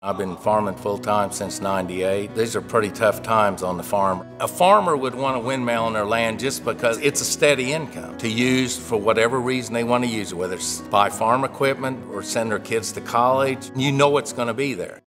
I've been farming full-time since '98. These are pretty tough times on the farm. A farmer would want a windmill on their land just because it's a steady income to use for whatever reason they want to use it, whether it's buy farm equipment or send their kids to college. You know it's going to be there.